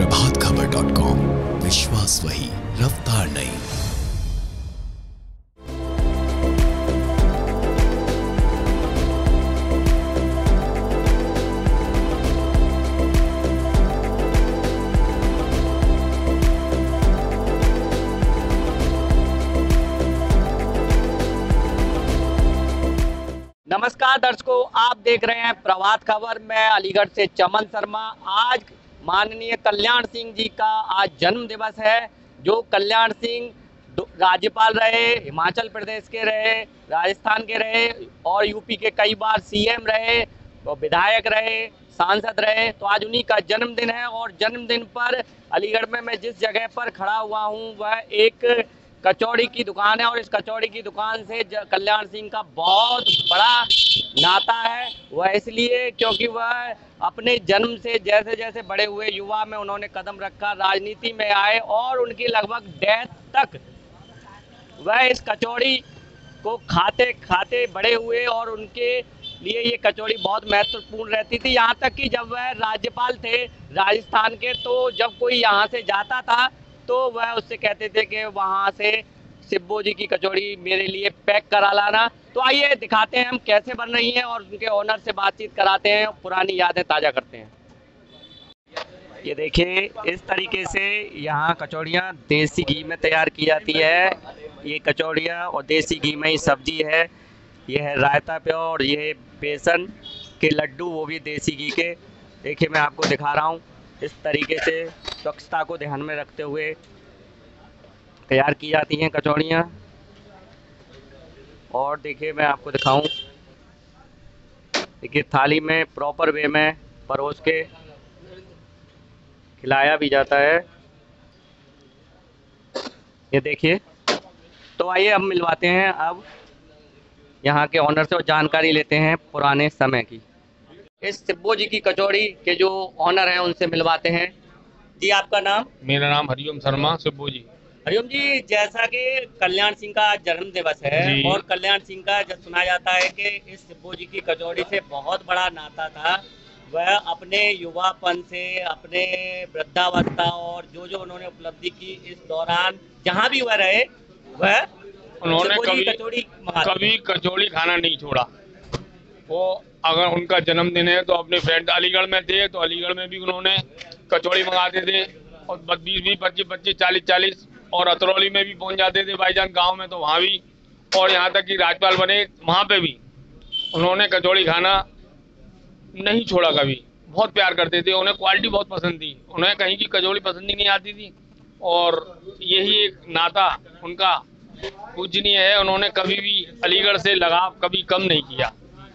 प्रभातखबर.com, विश्वास वही, रफ्तार नहीं। नमस्कार दर्शकों, आप देख रहे हैं प्रभात खबर। मैं अलीगढ़ से चमन शर्मा। आज माननीय कल्याण सिंह जी का आज जन्म दिवस है। जो कल्याण सिंह राज्यपाल रहे, हिमाचल प्रदेश के रहे, राजस्थान के रहे और यूपी के कई बार सीएम रहे, तो विधायक रहे, सांसद रहे। तो आज उन्हीं का जन्मदिन है और जन्मदिन पर अलीगढ़ में मैं जिस जगह पर खड़ा हुआ हूँ वह एक कचौड़ी की दुकान है और इस कचौड़ी की दुकान से कल्याण सिंह का बहुत बड़ा नाता है। वह इसलिए क्योंकि वह अपने जन्म से जैसे जैसे बड़े हुए, युवा में उन्होंने कदम रखा, राजनीति में आए और उनकी लगभग डेथ तक वह इस कचौड़ी को खाते खाते बड़े हुए और उनके लिए ये कचौड़ी बहुत महत्वपूर्ण रहती थी। यहाँ तक कि जब वह राज्यपाल थे राजस्थान के, तो जब कोई यहाँ से जाता था तो वह उससे कहते थे कि वहाँ से सिब्बो जी की कचौड़ी मेरे लिए पैक करा लाना। तो आइए दिखाते हैं हम कैसे बन रही हैं और उनके ओनर से बातचीत कराते हैं, पुरानी यादें ताज़ा करते हैं। ये देखिए, इस तरीके से यहाँ कचौड़ियाँ देसी घी में तैयार की जाती है। ये कचौड़ियाँ और देसी घी में ही सब्जी है। ये है रायता प्योर, ये बेसन के लड्डू, वो भी देसी घी के। देखिए, मैं आपको दिखा रहा हूँ इस तरीके से स्वच्छता को ध्यान में रखते हुए तैयार की जाती हैं कचौड़ियाँ। और देखिए, मैं आपको दिखाऊं, देखिए थाली में प्रॉपर वे में परोस के खिलाया भी जाता है। ये देखिए। तो आइए अब मिलवाते हैं अब यहाँ के ऑनर से और जानकारी लेते हैं पुराने समय की। इस सिब्बो जी की कचौड़ी के जो ऑनर हैं उनसे मिलवाते हैं। जी, आपका नाम? मेरा नाम हरिओम शर्मा, सिब्बो जी। हरिओम जी, जैसा कि कल्याण सिंह का जन्म दिवस है और कल्याण सिंह का जब सुना जाता है कि इस सिब्बो जी की कचौड़ी से बहुत बड़ा नाता था। वह अपने युवापन से, अपने वृद्धावस्था और जो जो उन्होंने उपलब्धि की इस दौरान जहाँ भी वह रहे, वह उन्होंने कभी कचौड़ी खाना नहीं छोड़ा। वो अगर उनका जन्मदिन है तो अपने फ्रेंड अलीगढ़ में थे तो अलीगढ़ में भी उन्होंने कचौड़ी मंगाते थे और 20-20, 25-25, 40-40 और अतरौली में भी पहुंच जाते थे भाईजान गांव में, तो वहाँ भी। और यहाँ तक कि राज्यपाल बने वहाँ पे भी उन्होंने कचौड़ी खाना नहीं छोड़ा कभी। बहुत प्यार करते थे, उन्हें क्वालिटी बहुत पसंद थी, उन्हें कहीं की कचौड़ी पसंद ही नहीं आती थी। और यही एक नाता उनका पूजनीय है। उन्होंने कभी भी अलीगढ़ से लगाव कभी कम नहीं किया।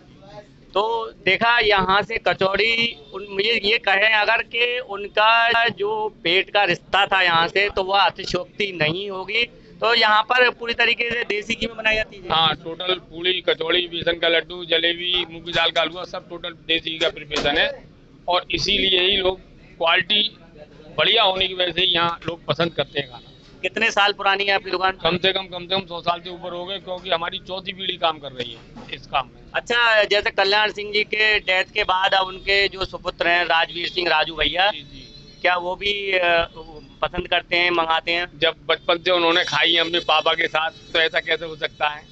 तो देखा यहाँ से कचौड़ी, ये कहें अगर कि उनका जो पेट का रिश्ता था यहाँ से, तो वह अतिशयोक्ति नहीं होगी। तो यहाँ पर पूरी तरीके से देसी घी में बनाई जाती है। हाँ, टोटल पूरी कचौड़ी, बेसन का लड्डू, जलेबी, मूंग की दाल का हलवा, सब टोटल देसी घी का प्रिपरेशन है। और इसीलिए ही लोग क्वालिटी बढ़िया होने की वजह से यहाँ लोग पसंद करते हैं खाना। कितने साल पुरानी है आपकी दुकान? कम से कम 100 साल से ऊपर हो गए, क्योंकि हमारी चौथी पीढ़ी काम कर रही है इस काम में। अच्छा, जैसे कल्याण सिंह जी के डेथ के बाद अब उनके जो सुपुत्र हैं राजवीर सिंह, राजू भैया, क्या वो भी पसंद करते हैं, मंगाते हैं? जब बचपन से उन्होंने खाई अपने पापा के साथ, तो ऐसा कैसे हो सकता है?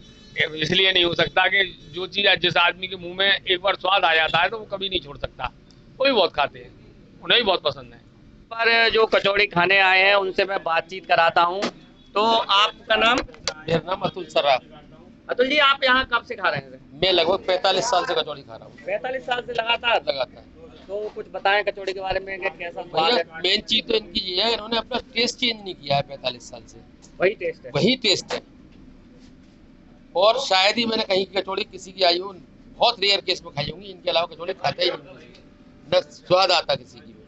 इसलिए नहीं हो सकता कि जो चीज़ जिस आदमी के मुंह में एक बार स्वाद आ जाता है तो वो कभी नहीं छोड़ सकता। वो भी बहुत खाते हैं, उन्हें भी बहुत पसंद है। पर जो कचौड़ी खाने आए हैं उनसे मैं बातचीत कराता हूँ। तो आपका नाम? मेरा नाम अतुल सराफ। अतुल जी, आप यहाँ कब से खा रहे हैं? मैं लगभग 45 साल से कचौड़ी खा रहा हूँ। 45 साल से लगातार? तो कुछ बताएं कचौड़ी के बारे में कि कैसा स्वाद है? मेन चीज तो इनकी ये है, इन्होंने अपना टेस्ट चेंज नहीं किया है 45 साल से। वही टेस्ट है? वही टेस्ट है। और शायद ही मैंने कहीं की कचौड़ी किसी की आई हो, बहुत रेयर केस में खाई होंगी, इनके अलावा कचौड़ी खाता ही नहीं, न स्वाद आता किसी की।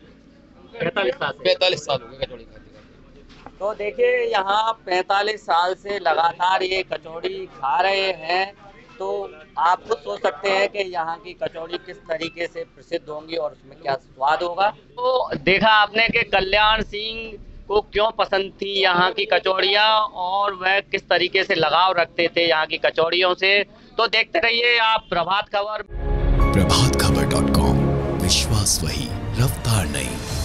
45 साल हो गए कचौड़ी खाते खाते। तो देखिए, यहाँ 45 साल से लगातार ये कचौड़ी खा रहे हैं, तो आप खुद सोच सकते हैं कि यहाँ की कचौड़ी किस तरीके से प्रसिद्ध होंगी और उसमें क्या स्वाद होगा। तो देखा आपने कि कल्याण सिंह को क्यों पसंद थी यहाँ की कचौड़ियाँ और वह किस तरीके से लगाव रखते थे यहाँ की कचौड़ियों से। तो देखते रहिए आप प्रभात खबर। प्रभातखबर.com, विश्वास वही, रफ्तार नहीं।